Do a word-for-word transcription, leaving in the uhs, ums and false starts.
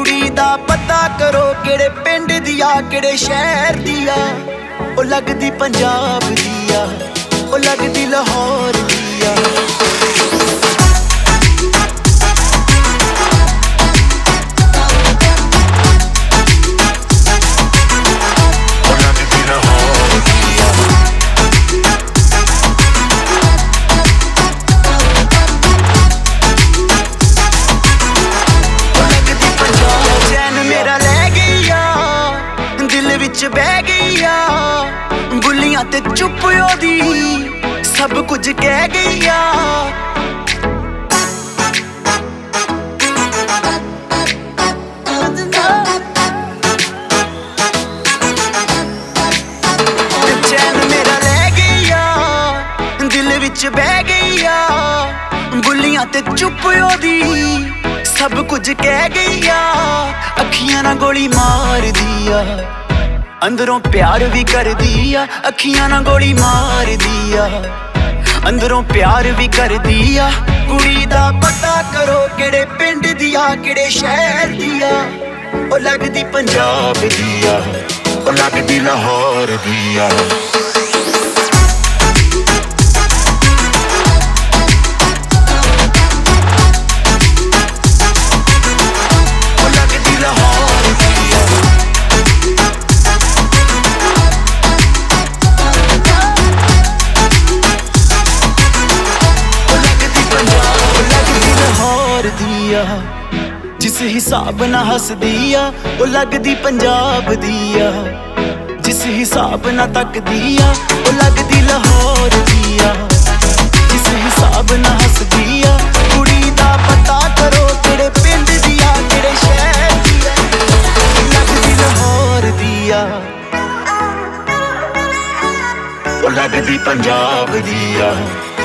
कुड़ी दा पता करो केड़े पिंड दिया केड़े शहर दिया। ओ लगदी पंजाब दिया, ओ लगदी लाहौर दिया। बह गईया बुलियां ते चुप ओदी सब कुछ कह गईया। चैन मेरा रह गईया दिल विच बह गईया बुलियां ते चुप ओदी सब कुछ कह गईया। अखियां ना गोली मार दिया अंदरों प्यार भी कर दिया। अखियां ना गोली मार दिया अंदरों प्यार भी कर दिया। कुड़ी दा पता करो केड़े पिंड दिया केड़े शहर दिया। ओ लगदी पंजाब दिया, ओ लगदी लाहौर दिया। जिस हिसाब ना हस दिया ओ लगदी पंजाब दिया। जिस हिसाब ना तक दिया ओ लगदी लाहौर दिया। जिस हिसाब ना हस दिया कुड़ी दा पता करो केड़े पिंड दिया केड़े शहर दिया। लगदी लाहौर दिया, ओ लगदी पंजाब दिया।